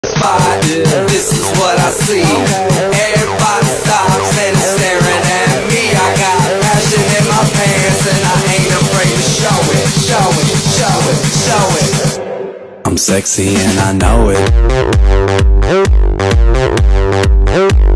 spot, this is what I see. Everybody stops and is staring at me. I got passion in my pants and I ain't afraid to show it, show it, show it, show it. I'm sexy and I know it.